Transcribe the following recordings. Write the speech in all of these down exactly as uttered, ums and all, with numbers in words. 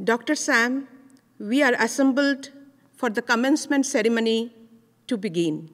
Doctor Sam, we are assembled for the commencement ceremony to begin.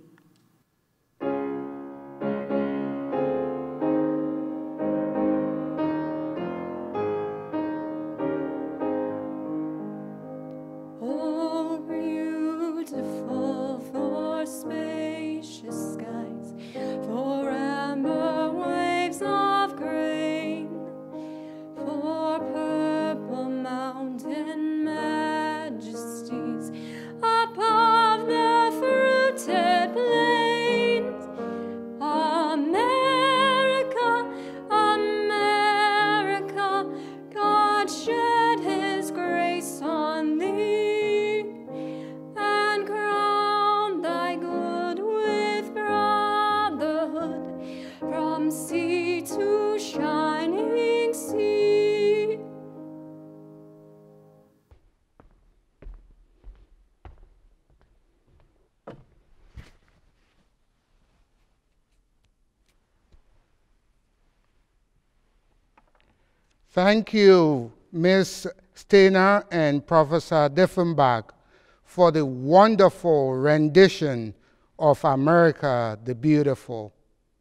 Thank you, Miz Steiner and Professor Diffenbach, for the wonderful rendition of America the Beautiful.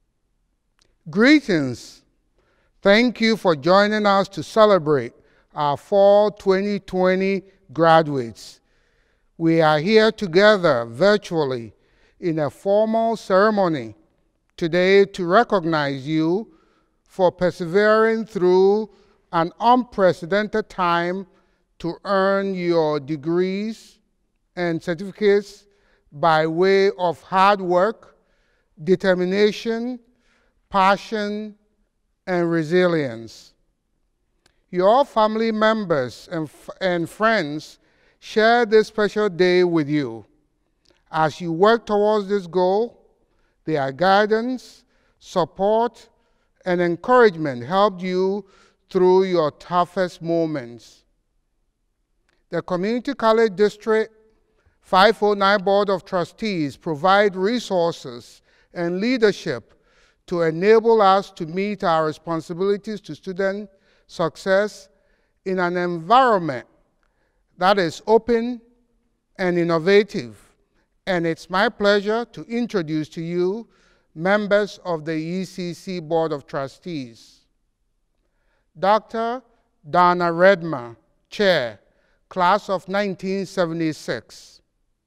Greetings. Thank you for joining us to celebrate our fall twenty twenty graduates. We are here together virtually in a formal ceremony today to recognize you for persevering through an unprecedented time to earn your degrees and certificates by way of hard work, determination, passion, and resilience. Your family members and, and friends share this special day with you. As you work towards this goal, their guidance, support, and encouragement helped you through your toughest moments. The Community College District five oh nine Board of Trustees provide resources and leadership to enable us to meet our responsibilities to student success in an environment that is open and innovative. And it's my pleasure to introduce to you members of the E C C Board of Trustees. Doctor Donna Redmer, Chair, Class of nineteen seventy-six.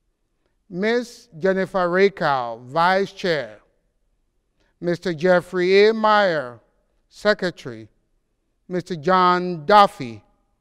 Miz Jennifer Rakau, Vice Chair. Mister Jeffrey A. Meyer, Secretary. Mister John Duffy.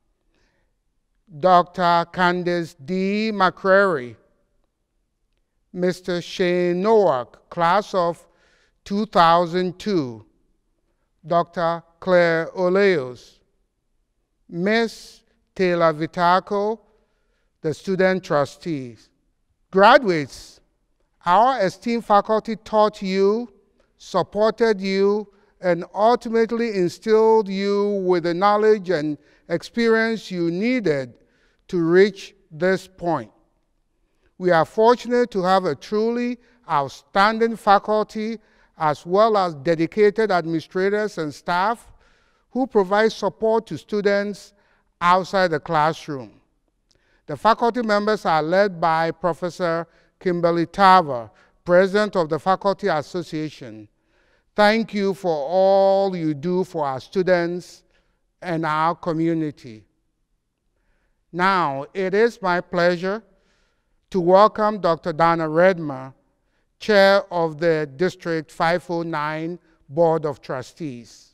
Doctor Candace D. McCrary. Mister Shane Nowak, Class of two thousand two. Doctor Claire Oleos. Miz Taylor Vitaco, the student trustees. Graduates, our esteemed faculty taught you, supported you, and ultimately instilled you with the knowledge and experience you needed to reach this point. We are fortunate to have a truly outstanding faculty as well as dedicated administrators and staff who provide support to students outside the classroom. The faculty members are led by Professor Kimberly Tarver, President of the Faculty Association. Thank you for all you do for our students and our community. Now, it is my pleasure to welcome Doctor Donna Redmer, Chair of the District five oh nine Board of Trustees.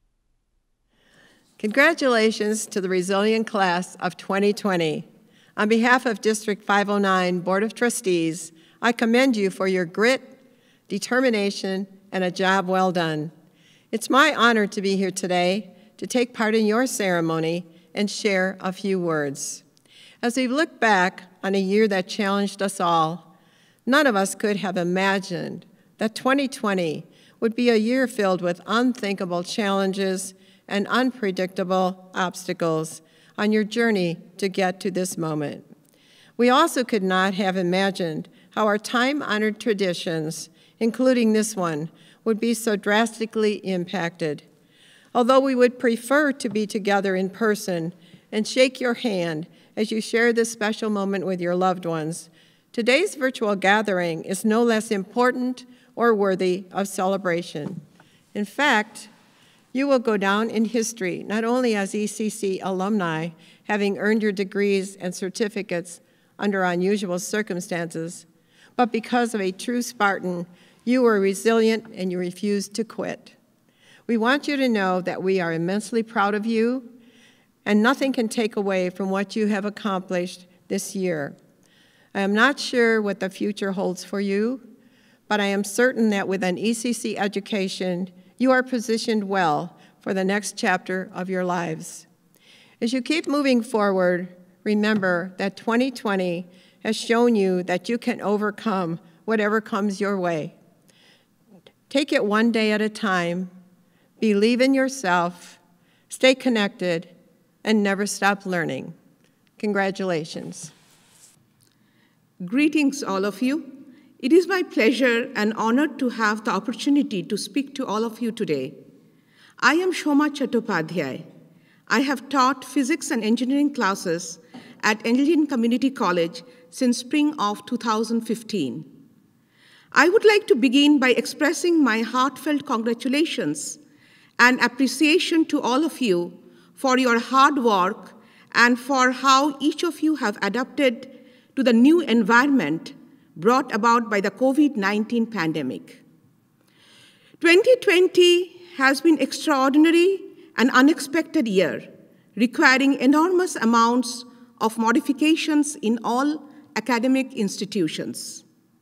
Congratulations to the resilient class of twenty twenty. On behalf of District five oh nine Board of Trustees, I commend you for your grit, determination, and a job well done. It's my honor to be here today to take part in your ceremony and share a few words. As we look back on a year that challenged us all, none of us could have imagined that twenty twenty would be a year filled with unthinkable challenges and unpredictable obstacles on your journey to get to this moment. We also could not have imagined how our time-honored traditions, including this one, would be so drastically impacted. Although we would prefer to be together in person and shake your hand as you share this special moment with your loved ones. Today's virtual gathering is no less important or worthy of celebration. In fact, you will go down in history not only as E C C alumni, having earned your degrees and certificates under unusual circumstances, but because of a true Spartan, you were resilient and you refused to quit. We want you to know that we are immensely proud of you, and nothing can take away from what you have accomplished this year. I am not sure what the future holds for you, but I am certain that with an E C C education, you are positioned well for the next chapter of your lives. As you keep moving forward, remember that twenty twenty has shown you that you can overcome whatever comes your way. Take it one day at a time, believe in yourself, stay connected, and never stop learning. Congratulations. Greetings, all of you. It is my pleasure and honor to have the opportunity to speak to all of you today. I am Shoma Chattopadhyay. I have taught physics and engineering classes at Elgin Community College since spring of two thousand fifteen. I would like to begin by expressing my heartfelt congratulations and appreciation to all of you for your hard work and for how each of you have adapted to the new environment brought about by the COVID nineteen pandemic. twenty twenty has been extraordinary and unexpected year, requiring enormous amounts of modifications in all academic institutions.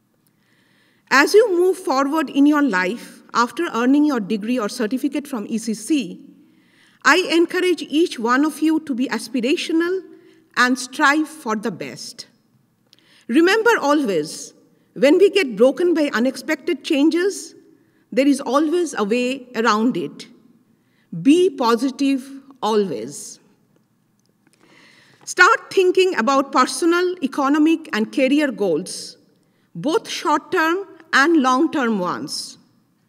As you move forward in your life after earning your degree or certificate from E C C, I encourage each one of you to be aspirational and strive for the best. Remember always, when we get broken by unexpected changes, there is always a way around it. Be positive always. Start thinking about personal, economic, and career goals, both short-term and long-term ones.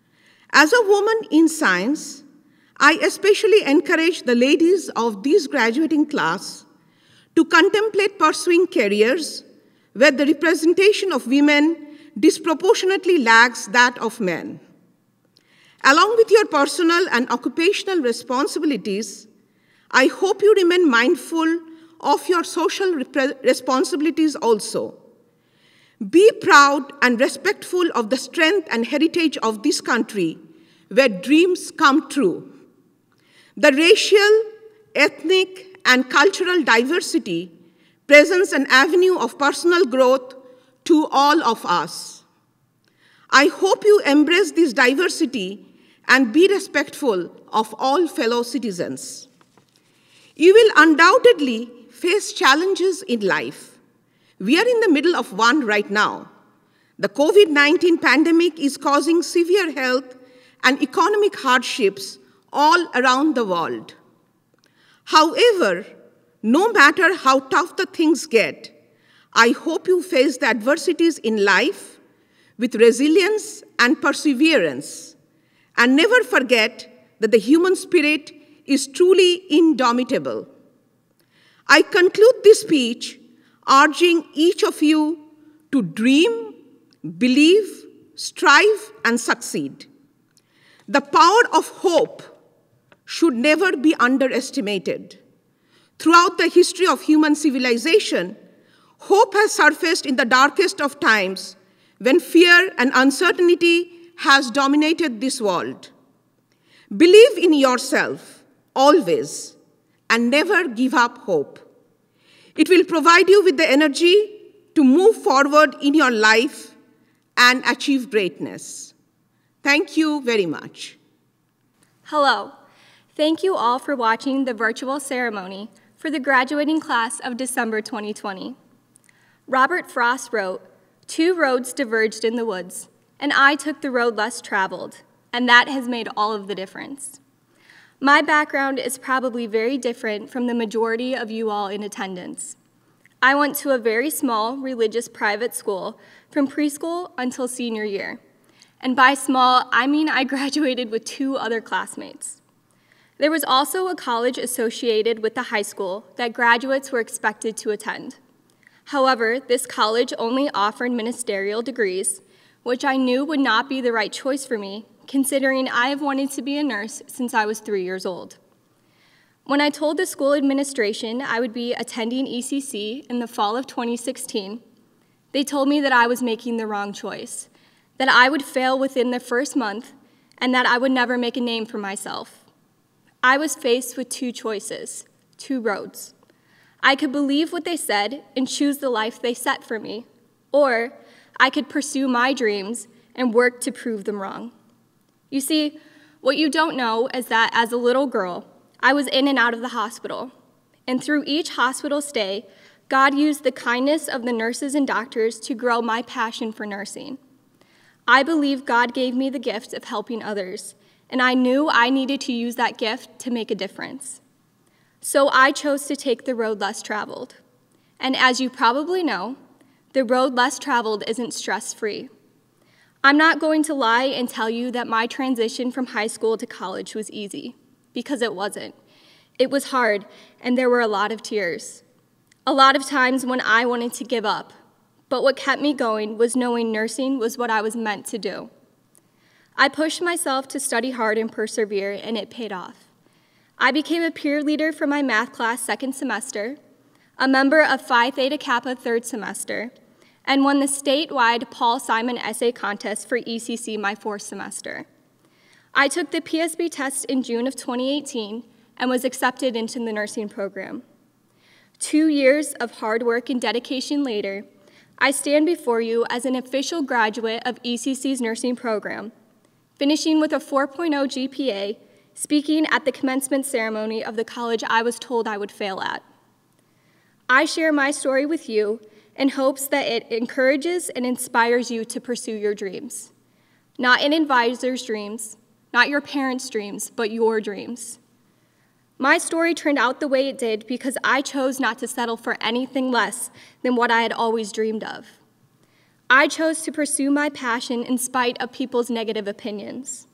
As a woman in science, I especially encourage the ladies of this graduating class to contemplate pursuing careers where the representation of women disproportionately lags that of men. Along with your personal and occupational responsibilities, I hope you remain mindful of your social responsibilities also. Be proud and respectful of the strength and heritage of this country where dreams come true. The racial, ethnic, and cultural diversity presents an avenue of personal growth to all of us. I hope you embrace this diversity and be respectful of all fellow citizens. You will undoubtedly face challenges in life. We are in the middle of one right now. The COVID nineteen pandemic is causing severe health and economic hardships all around the world. However, no matter how tough the things get, I hope you face the adversities in life with resilience and perseverance, and never forget that the human spirit is truly indomitable. I conclude this speech urging each of you to dream, believe, strive, and succeed. The power of hope should never be underestimated. Throughout the history of human civilization, hope has surfaced in the darkest of times when fear and uncertainty has dominated this world. Believe in yourself, always, and never give up hope. It will provide you with the energy to move forward in your life and achieve greatness. Thank you very much. Hello. Thank you all for watching the virtual ceremony for the graduating class of December twenty twenty. Robert Frost wrote, "Two roads diverged in the woods, and I took the road less traveled, and that has made all of the difference." My background is probably very different from the majority of you all in attendance. I went to a very small religious private school from preschool until senior year. And by small, I mean I graduated with two other classmates. There was also a college associated with the high school that graduates were expected to attend. However, this college only offered ministerial degrees, which I knew would not be the right choice for me, considering I have wanted to be a nurse since I was three years old. When I told the school administration I would be attending E C C in the fall of twenty sixteen, they told me that I was making the wrong choice, that I would fail within the first month, and that I would never make a name for myself. I was faced with two choices, two roads. I could believe what they said and choose the life they set for me, or I could pursue my dreams and work to prove them wrong. You see, what you don't know is that as a little girl, I was in and out of the hospital, and through each hospital stay, God used the kindness of the nurses and doctors to grow my passion for nursing. I believe God gave me the gift of helping others, and I knew I needed to use that gift to make a difference. So I chose to take the road less traveled. And as you probably know, the road less traveled isn't stress-free. I'm not going to lie and tell you that my transition from high school to college was easy, because it wasn't. It was hard, and there were a lot of tears. A lot of times when I wanted to give up, but what kept me going was knowing nursing was what I was meant to do. I pushed myself to study hard and persevere, and it paid off. I became a peer leader for my math class second semester, a member of Phi Theta Kappa third semester, and won the statewide Paul Simon Essay Contest for E C C my fourth semester. I took the P S B test in June of twenty eighteen and was accepted into the nursing program. Two years of hard work and dedication later, I stand before you as an official graduate of E C C's nursing program, finishing with a four point oh G P A, speaking at the commencement ceremony of the college I was told I would fail at. I share my story with you in hopes that it encourages and inspires you to pursue your dreams. Not an advisor's dreams, not your parents' dreams, but your dreams. My story turned out the way it did because I chose not to settle for anything less than what I had always dreamed of. I chose to pursue my passion in spite of people's negative opinions.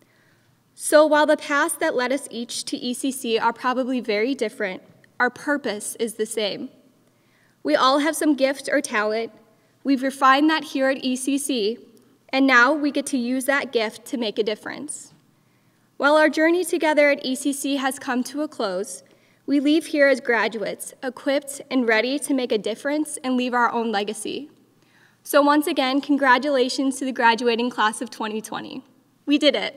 So while the paths that led us each to E C C are probably very different, our purpose is the same. We all have some gift or talent. We've refined that here at E C C, and now we get to use that gift to make a difference. While our journey together at E C C has come to a close, we leave here as graduates, equipped and ready to make a difference and leave our own legacy. So once again, congratulations to the graduating class of twenty twenty. We did it.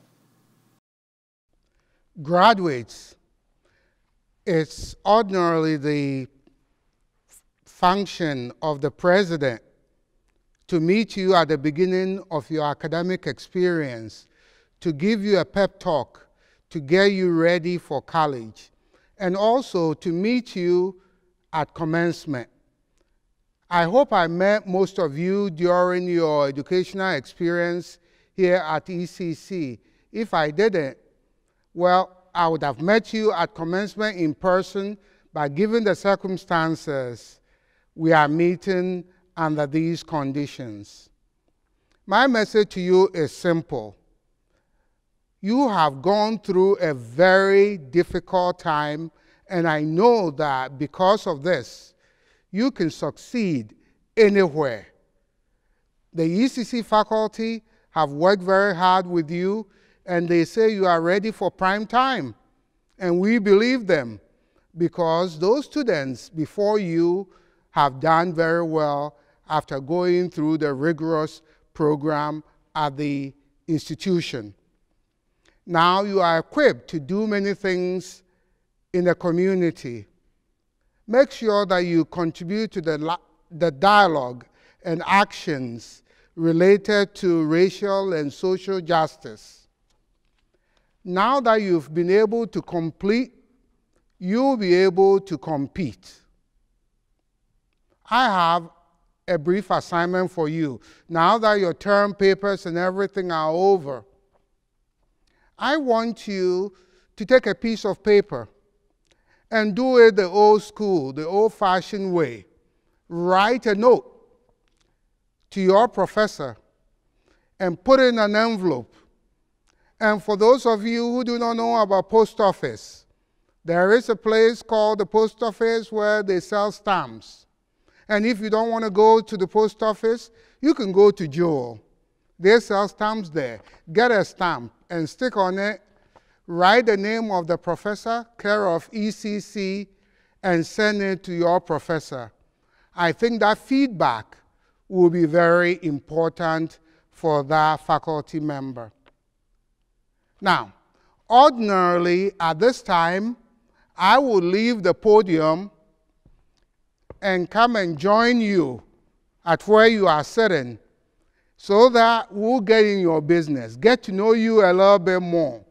Graduates, it's ordinarily the function of the president to meet you at the beginning of your academic experience, to give you a pep talk, to get you ready for college, and also to meet you at commencement. I hope I met most of you during your educational experience here at E C C. If I didn't, well, I would have met you at commencement in person, but given the circumstances, we are meeting under these conditions. My message to you is simple. You have gone through a very difficult time, and I know that because of this, you can succeed anywhere. The E C C faculty have worked very hard with you, and they say you are ready for prime time. And we believe them because those students before you have done very well after going through the rigorous program at the institution. Now you are equipped to do many things in the community. Make sure that you contribute to the, the dialogue and actions related to racial and social justice. Now that you've been able to complete, you'll be able to compete. I have a brief assignment for you. Now that your term papers and everything are over, I want you to take a piece of paper and do it the old school, the old-fashioned way. Write a note to your professor and put it in an envelope And for those of you who do not know about post office, there is a place called the post office where they sell stamps. And if you don't want to go to the post office, you can go to Joel. They sell stamps there. Get a stamp and stick on it, write the name of the professor, care of E C C, and send it to your professor. I think that feedback will be very important for that faculty member. Now, ordinarily at this time, I will leave the podium and come and join you at where you are sitting so that we'll get in your business, get to know you a little bit more.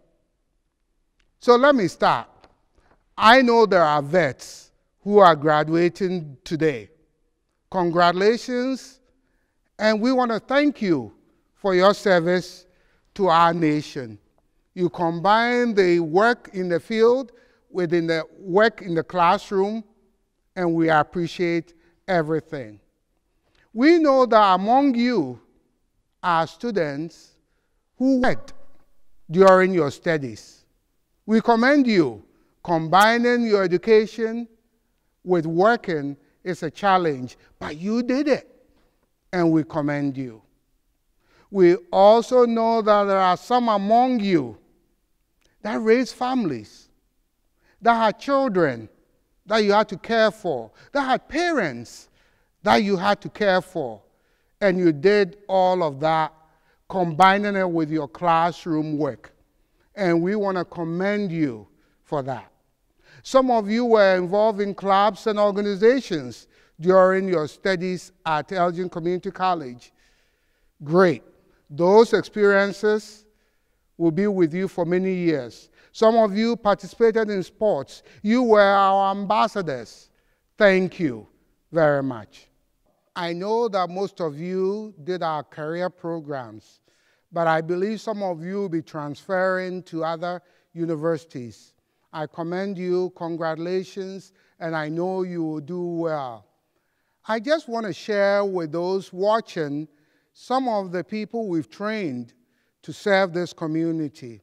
So let me start. I know there are vets who are graduating today. Congratulations, and we want to thank you for your service to our nation. You combine the work in the field with the work in the classroom, and we appreciate everything. We know that among you are students who worked during your studies. We commend you. Combining your education with working is a challenge, but you did it, and we commend you. We also know that there are some among you that raise families, that had children that you had to care for, that had parents that you had to care for, and you did all of that, combining it with your classroom work. And we want to commend you for that. Some of you were involved in clubs and organizations during your studies at Elgin Community College. Great. Those experiences will be with you for many years. Some of you participated in sports. You were our ambassadors. Thank you very much. I know that most of you did our career programs, but I believe some of you will be transferring to other universities. I commend you, congratulations, and I know you will do well. I just want to share with those watching some of the people we've trained to serve this community.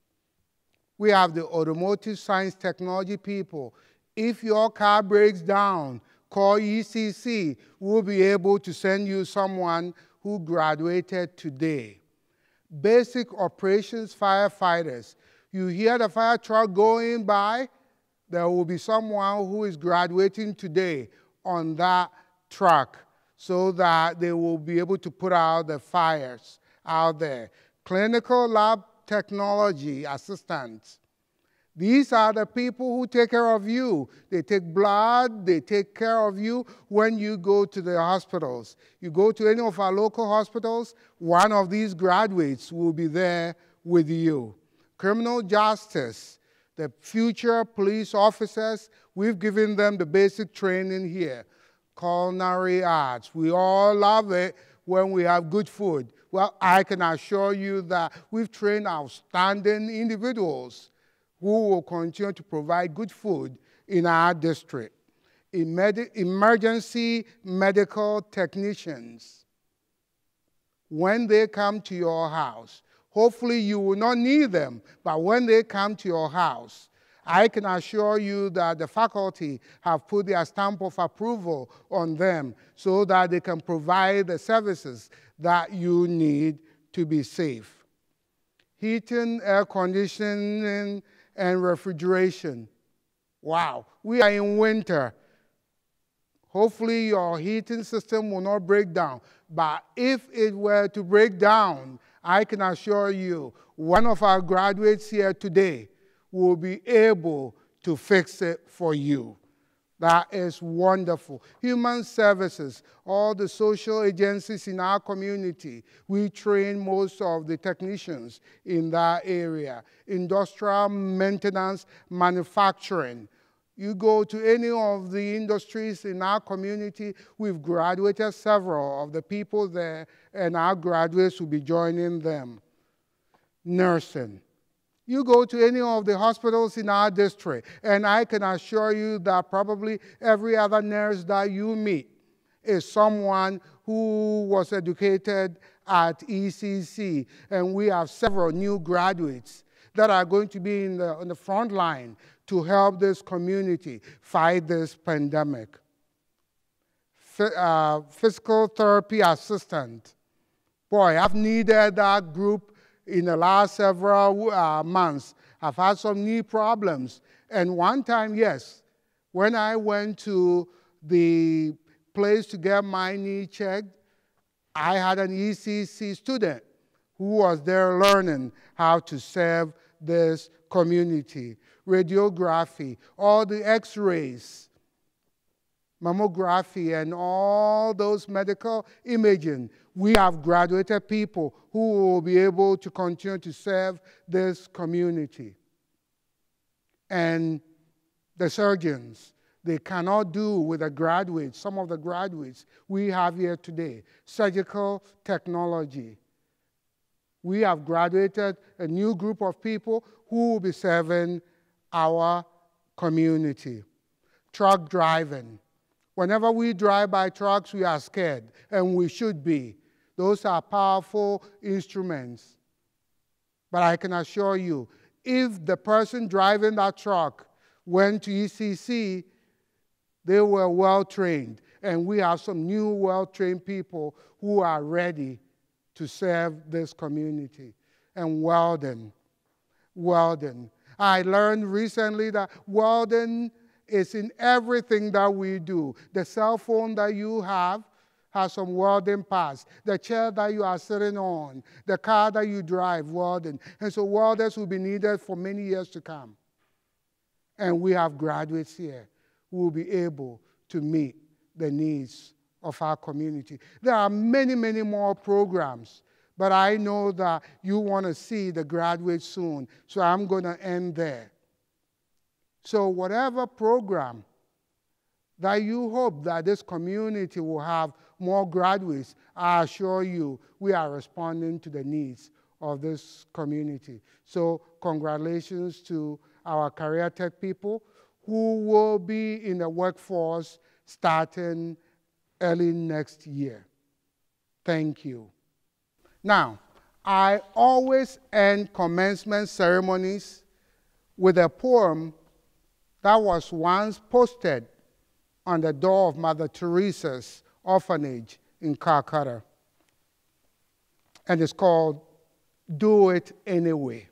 We have the automotive science technology people. If your car breaks down, call E C C. We'll be able to send you someone who graduated today. Basic operations firefighters. You hear the fire truck going by, there will be someone who is graduating today on that truck so that they will be able to put out the fires out there. Clinical lab technology assistants. These are the people who take care of you. They take blood, they take care of you when you go to the hospitals. You go to any of our local hospitals, one of these graduates will be there with you. Criminal justice, the future police officers, we've given them the basic training here. Culinary arts, we all love it when we have good food. Well, I can assure you that we've trained outstanding individuals who will continue to provide good food in our district. Emergency medical technicians, when they come to your house, hopefully you will not need them, but when they come to your house, I can assure you that the faculty have put their stamp of approval on them so that they can provide the services that you need to be safe. Heating, air conditioning, and refrigeration. Wow, we are in winter. Hopefully your heating system will not break down. But if it were to break down, I can assure you, one of our graduates here today will be able to fix it for you. That is wonderful. Human services, all the social agencies in our community, we train most of the technicians in that area. Industrial maintenance, manufacturing. You go to any of the industries in our community, we've graduated several of the people there, and our graduates will be joining them. Nursing. You go to any of the hospitals in our district, and I can assure you that probably every other nurse that you meet is someone who was educated at E C C, and we have several new graduates that are going to be in the, on the front line to help this community fight this pandemic. F uh, physical therapy assistant. Boy, I've needed that group in the last several uh, months. I've had some knee problems. And one time, yes, when I went to the place to get my knee checked, I had an E C C student who was there learning how to serve this community. Radiography, all the x-rays, mammography, and all those medical imaging. We have graduated people who will be able to continue to serve this community. And the surgeons, they cannot do with the graduates, some of the graduates we have here today. Surgical technology. We have graduated a new group of people who will be serving our community. Truck driving. Whenever we drive by trucks, we are scared, and we should be. Those are powerful instruments. But I can assure you, if the person driving that truck went to E C C, they were well-trained, and we have some new well-trained people who are ready to serve this community. And welding, welding. I learned recently that welding is in everything that we do. The cell phone that you have has some welding parts. The chair that you are sitting on, the car that you drive, welding. And so welders will be needed for many years to come. And we have graduates here who will be able to meet the needs of our community. There are many, many more programs, but I know that you want to see the graduates soon, so I'm going to end there. So whatever program that you hope that this community will have more graduates, I assure you we are responding to the needs of this community. So congratulations to our career tech people who will be in the workforce starting early next year. Thank you. Now, I always end commencement ceremonies with a poem that was once posted on the door of Mother Teresa's orphanage in Calcutta. And it's called, "Do It Anyway."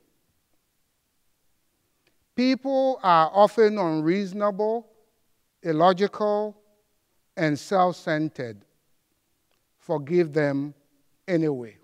People are often unreasonable, illogical, and self-centered. Forgive them anyway.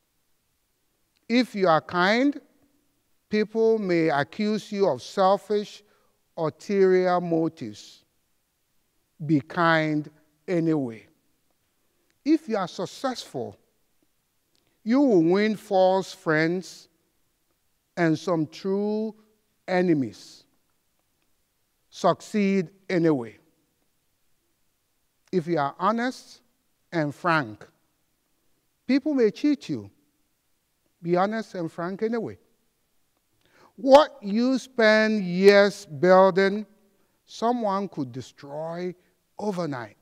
If you are kind, people may accuse you of selfish, ulterior motives. Be kind anyway. If you are successful, you will win false friends and some true enemies. Succeed anyway. If you are honest and frank, people may cheat you. Be honest and frank anyway. What you spend years building, someone could destroy overnight.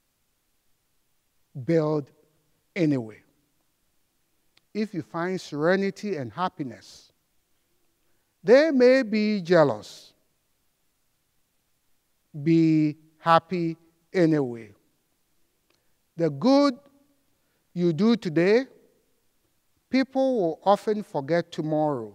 Build anyway. If you find serenity and happiness, they may be jealous. Be happy anyway. The good you do today, people will often forget tomorrow.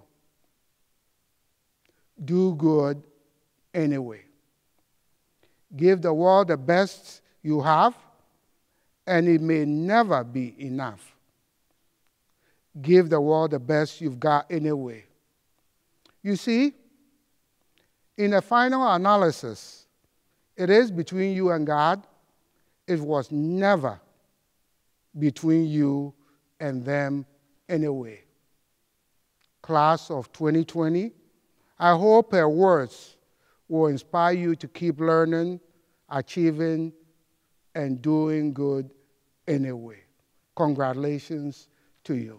Do good anyway. Give the world the best you have, and it may never be enough. Give the world the best you've got anyway. You see, in a final analysis, it is between you and God. It was never between you and them anyway. Class of twenty twenty, I hope her words will inspire you to keep learning, achieving, and doing good anyway. Congratulations to you.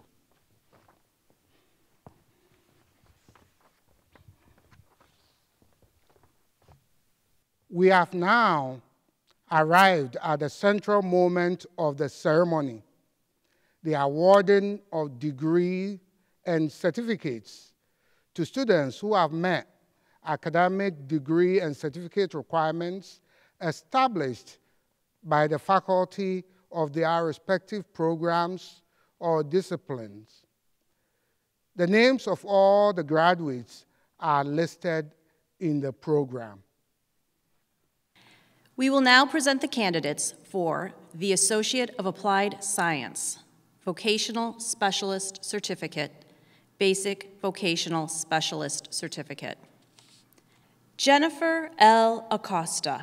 We have now arrived at the central moment of the ceremony, the awarding of degrees and certificates to students who have met academic degree and certificate requirements established by the faculty of their respective programs or disciplines. The names of all the graduates are listed in the program. We will now present the candidates for the Associate of Applied Science, Vocational Specialist Certificate, Basic Vocational Specialist Certificate. Jennifer L. Acosta.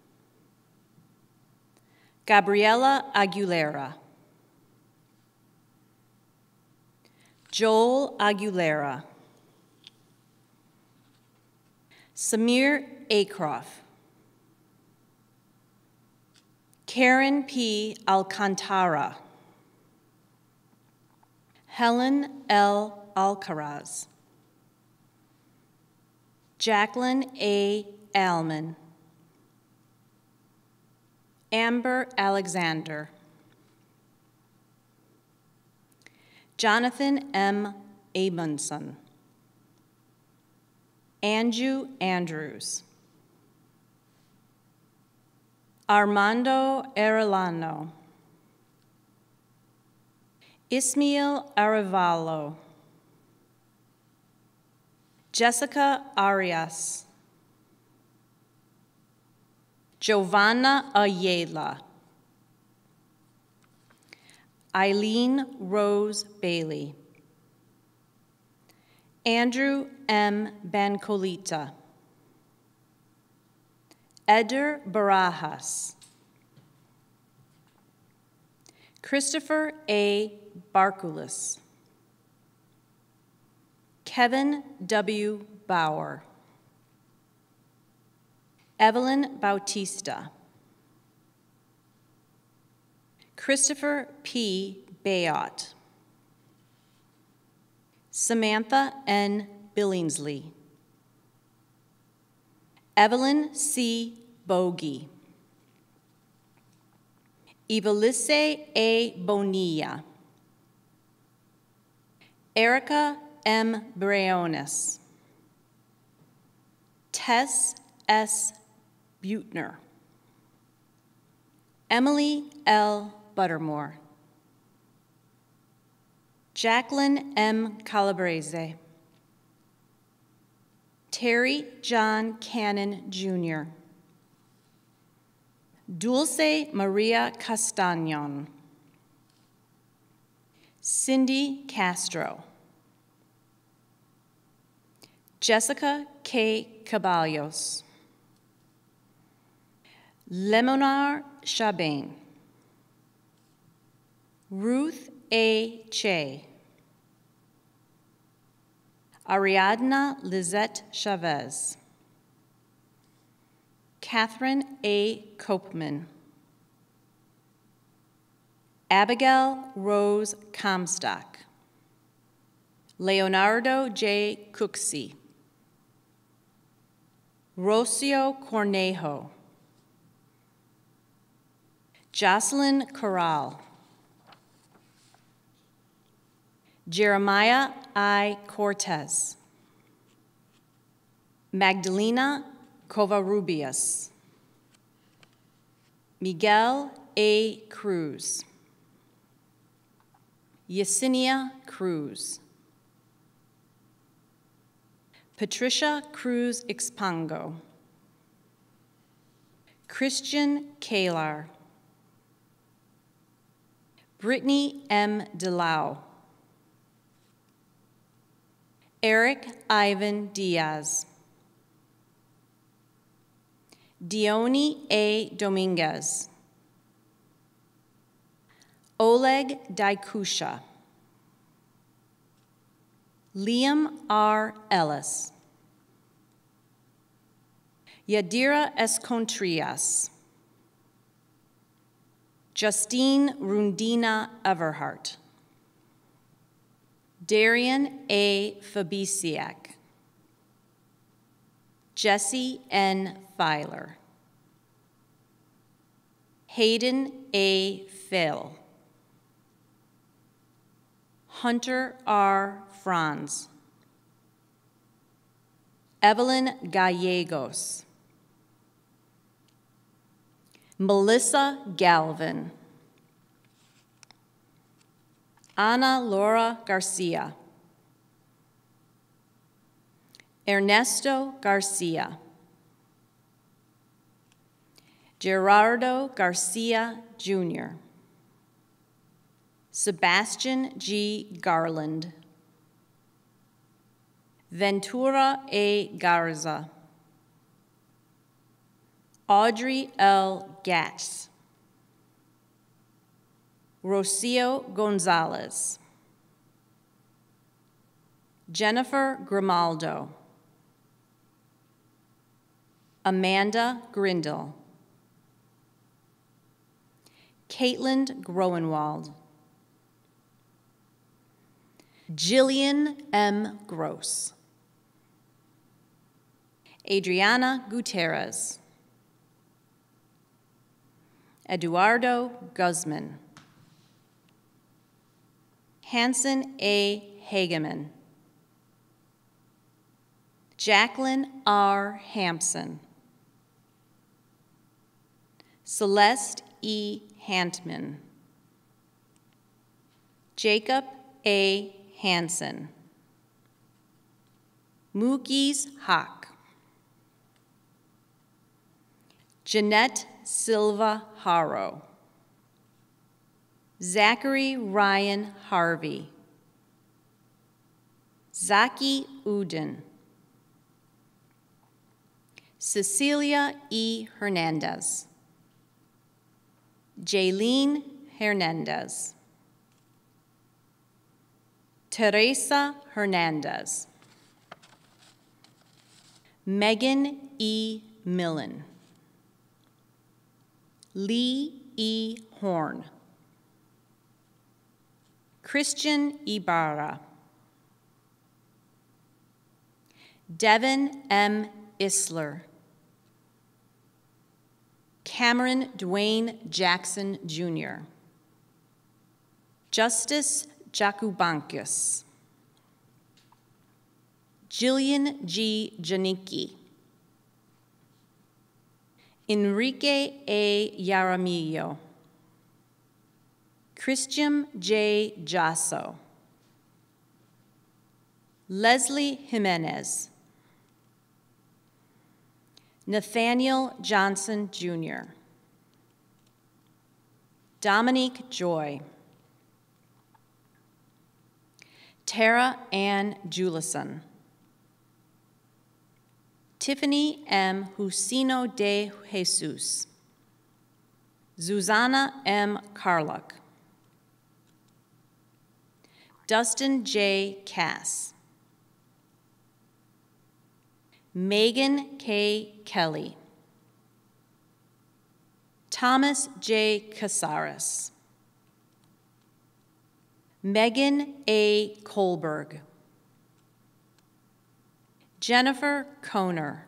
Gabriela Aguilera. Joel Aguilera. Samir Acroft. Karen P. Alcantara. Helen L. Alcaraz. Jacqueline A. Alman. Amber Alexander. Jonathan M. Amundson. Andrew Andrews. Armando Arellano. Ismail Arevalo. Jessica Arias. Giovanna Ayala. Eileen Rose Bailey. Andrew M. Bancolita. Eder Barajas. Christopher A. Barkulis. Kevin W. Bauer. Evelyn Bautista. Christopher P. Bayot. Samantha N. Billingsley. Evelyn C. Bogey. Evelise A. Bonilla. Erica M. Breones. Tess S. Butner. Emily L. Buttermore. Jacqueline M. Calabrese. Terry John Cannon, Junior Dulce Maria Castañon. Cindy Castro. Jessica K. Caballos. Lemonar Chabane. Ruth A. Che. Ariadna Lizette Chavez. Catherine A. Copeman. Abigail Rose Comstock. Leonardo J. Cooksey. Rocio Cornejo. Jocelyn Corral. Jeremiah I. Cortez. Magdalena Covarrubias. Miguel A. Cruz. Yesenia Cruz. Patricia Cruz Expango. Christian Kalar. Brittany M. DeLau. Eric Ivan Diaz. Dione A. Dominguez. Oleg Daikusha. Liam R. Ellis. Yadira Escontrias. Justine Rundina Everhart. Darian A. Fabisiak. Jesse N. Filer. Hayden A. Phil. Hunter R. Franz. Evelyn Gallegos. Melissa Galvin. Ana Laura Garcia. Ernesto Garcia. Gerardo Garcia, Junior Sebastian G. Garland. Ventura A. Garza. Audrey L. Gatz. Rocio Gonzalez. Jennifer Grimaldo. Amanda Grindle. Caitlin Groenwald. Jillian M. Gross. Adriana Gutierrez. Eduardo Guzman. Hanson A. Hageman. Jacqueline R. Hampson. Celeste E. Hantman. Jacob A. Hansen. Mookies Hawk. Jeanette Silva Haro. Zachary Ryan Harvey. Zaki Udin. Cecilia E. Hernandez. Jaylene Hernandez. Teresa Hernandez. Megan E. Millen. Lee E. Horn. Christian Ibarra. Devin M. Isler. Cameron Dwayne Jackson, Junior Justice Jakubankis. Jillian G. Janicki. Enrique A. Yaramillo. Christian J. Jasso. Leslie Jimenez. Nathaniel Johnson, Junior Dominique Joy. Tara Ann Julison. Tiffany M. Jusino de Jesus. Zuzana M. Carluck. Dustin J. Cass. Megan K. Kelly. Thomas J. Casares. Megan A. Kohlberg. Jennifer Koner.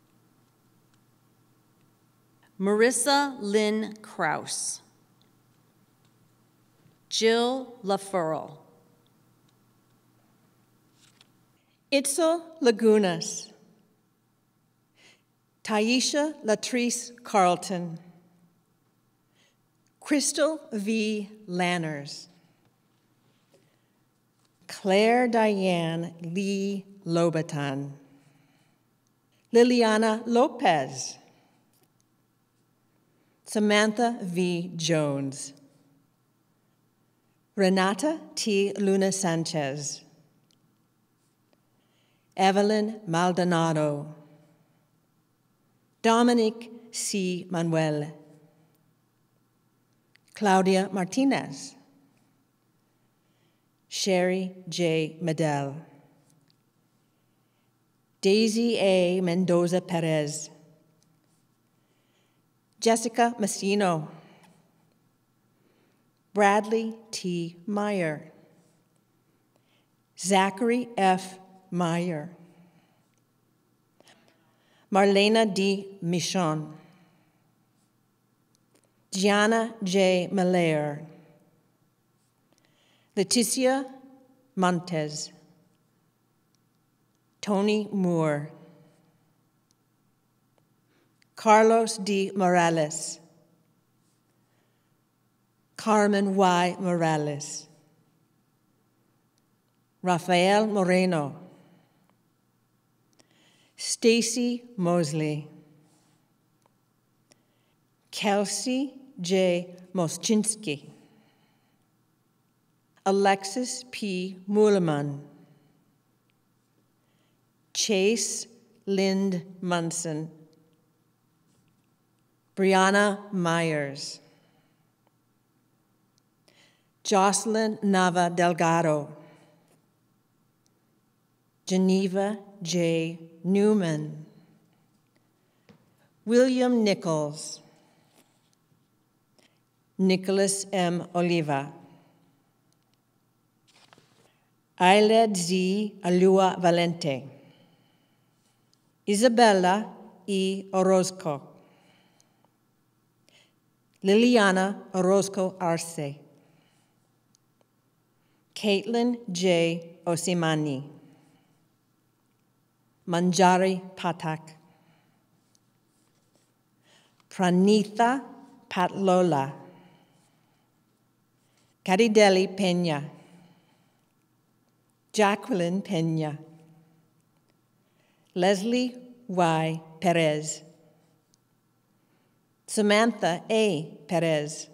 Marissa Lynn Kraus. Jill LaFurl. Itzel Lagunas. Taisha Latrice Carlton. Crystal V. Lanners. Claire Diane Lee Lobaton. Liliana Lopez. Samantha V. Jones. Renata T. Luna Sanchez. Evelyn Maldonado. Dominic C. Manuel. Claudia Martinez. Sherry J. Medell. Daisy A. Mendoza Perez. Jessica Messino. Bradley T. Meyer. Zachary F. Meyer. Marlena D. Michon. Gianna J. Malaire, Leticia Montes, Tony Moore, Carlos D. Morales, Carmen Y. Morales, Rafael Moreno, Stacy Mosley, Kelsey J. Moschinski, Alexis P. Muleman, Chase Lind Munson, Brianna Myers, Jocelyn Nava Delgado, Geneva J. Newman, William Nichols, Nicholas M. Oliva, Ailed Z. Alua Valente, Isabella E. Orozco, Liliana Orozco Arce, Caitlin J. Osimani, Manjari Patak, Pranitha Patlola, Carideli Peña, Jacqueline Peña, Leslie Y. Perez, Samantha A. Perez,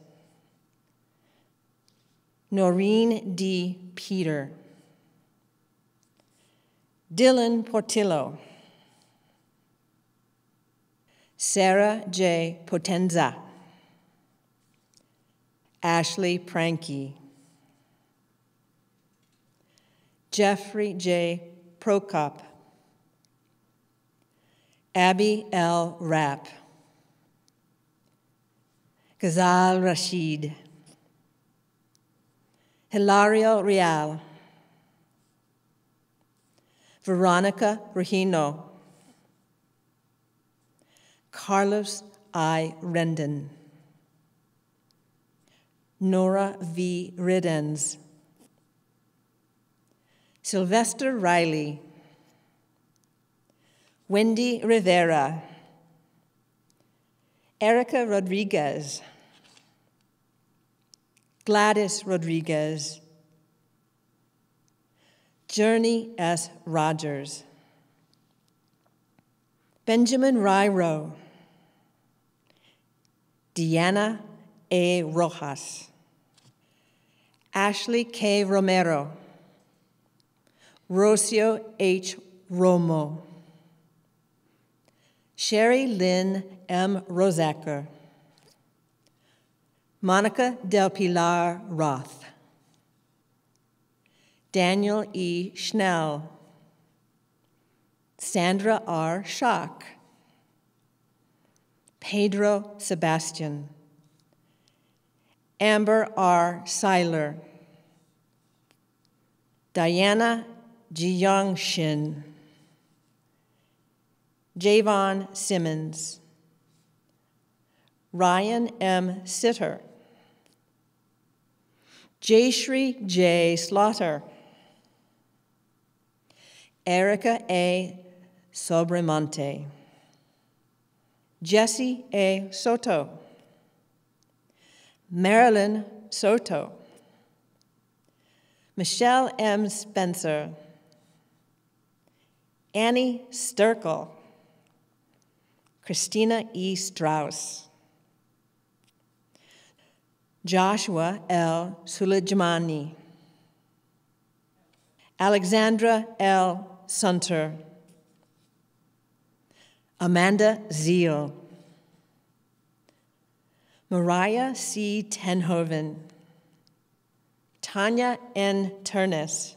Noreen D. Peter, Dylan Portillo, Sarah J. Potenza, Ashley Pranky, Jeffrey J. Prokop, Abby L. Rapp, Ghazal Rashid, Hilario Real, Veronica Regino, Carlos I. Rendon, Nora V. Riddens, Sylvester Riley, Wendy Rivera, Erica Rodriguez, Gladys Rodriguez, Journey S. Rogers, Benjamin Ryro, Deanna A. Rojas, Ashley K. Romero, Rocio H. Romo, Sherry Lynn M. Rosacker, Monica Del Pilar Roth, Daniel E. Schnell, Sandra R. Schock, Pedro Sebastian, Amber R. Seiler, Diana Jiyoung Shin, Javon Simmons, Ryan M. Sitter, Jayshri J. Slaughter, Erica A. Sobremonte, Jesse A. Soto, Marilyn Soto, Michelle M. Spencer, Annie Sturkle, Christina E. Strauss, Joshua L. Sulejmani, Alexandra L. Sunter, Amanda Zeal, Mariah C. Tenhoven, Tanya N. Turness,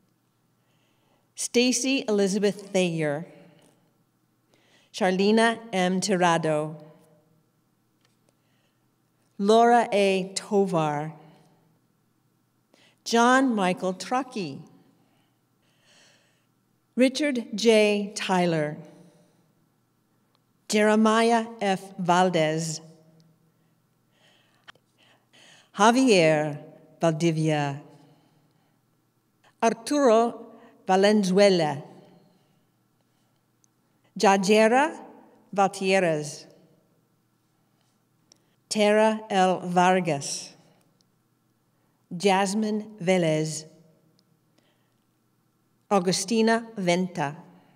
Stacy Elizabeth Thayer, Charlena M. Tirado, Laura A. Tovar, John Michael Truckee, Richard J. Tyler, Jeremiah F. Valdez, Javier Valdivia, Arturo Valenzuela, Jajera Valtierrez, Tara L. Vargas, Jasmine Velez, Augustina Venta,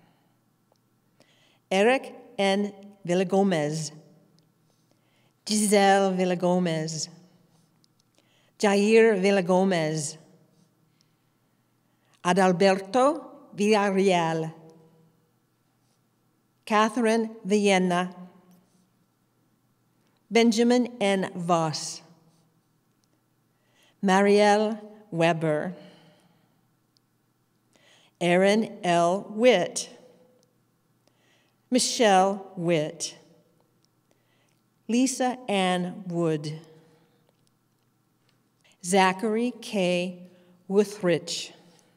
Eric N. Villagomez, Giselle Villagomez, Jair Villagomez, Adalberto Villarreal, Catherine Vienna, Benjamin N. Voss, Marielle Weber, Aaron L. Witt, Michelle Witt, Lisa Ann Wood, Zachary K. Wuthrich,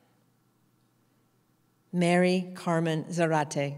Mary Carmen Zarate.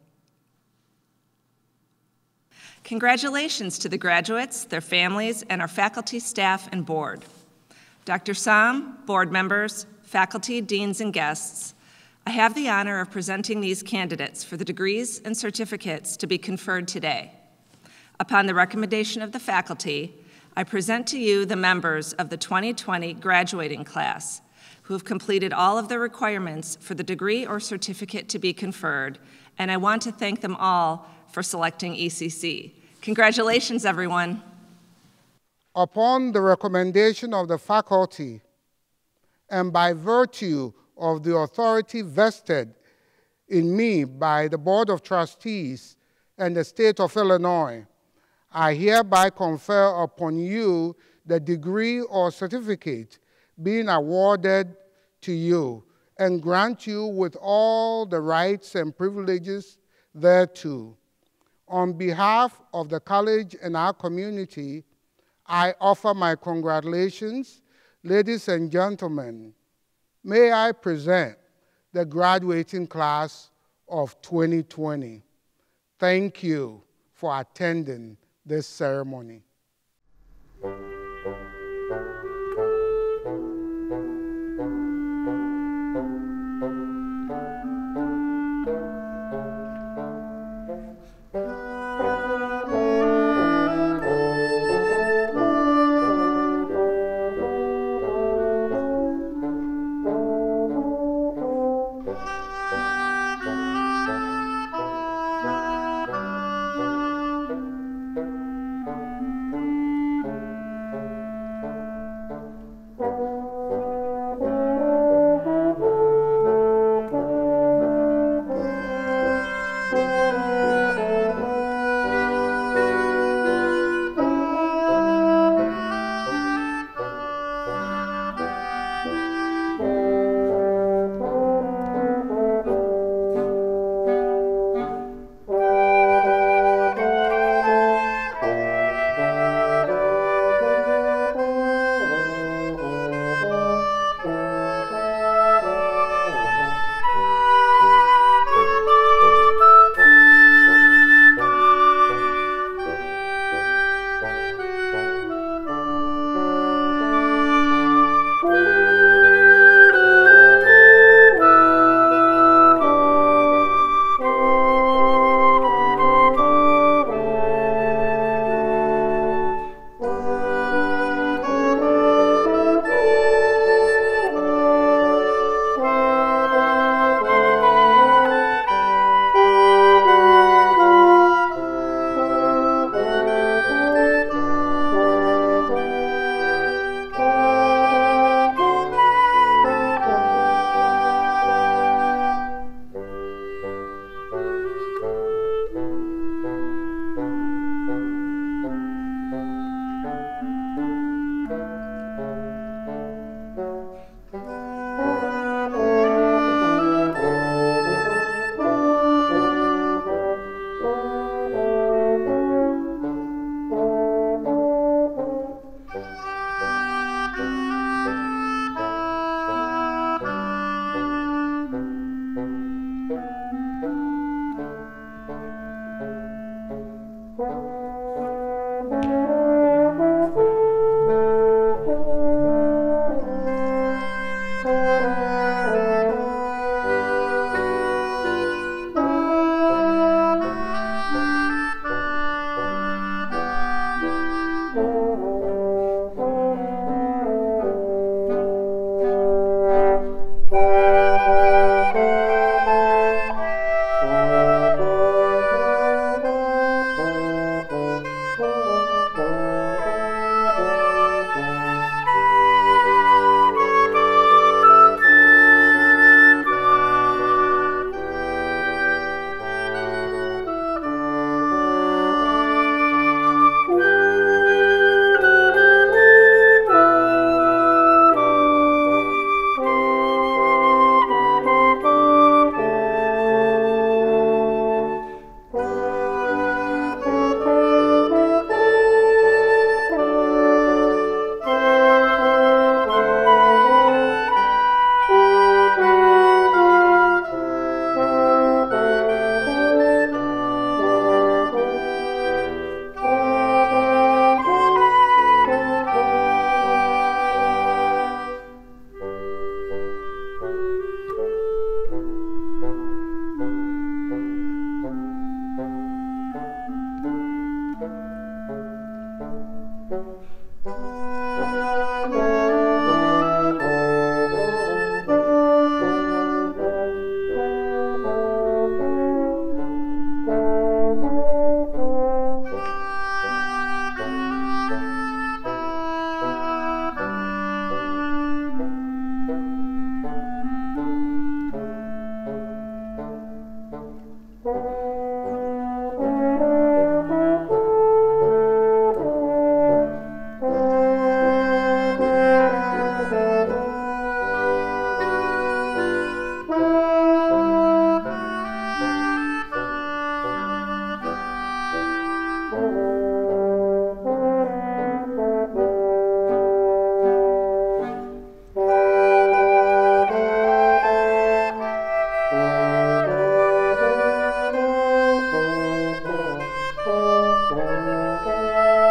Congratulations to the graduates, their families, and our faculty, staff, and board. Doctor Sam, board members, faculty, deans, and guests, I have the honor of presenting these candidates for the degrees and certificates to be conferred today. Upon the recommendation of the faculty, I present to you the members of the twenty twenty graduating class who have completed all of the requirements for the degree or certificate to be conferred, and I want to thank them all for selecting E C C. Congratulations, everyone. Upon the recommendation of the faculty, and by virtue of the authority vested in me by the Board of Trustees and the State of Illinois, I hereby confer upon you the degree or certificate being awarded to you and grant you with all the rights and privileges thereto. On behalf of the college and our community, I offer my congratulations. Ladies and gentlemen, may I present the graduating class of twenty twenty. Thank you for attending this ceremony. Thank you.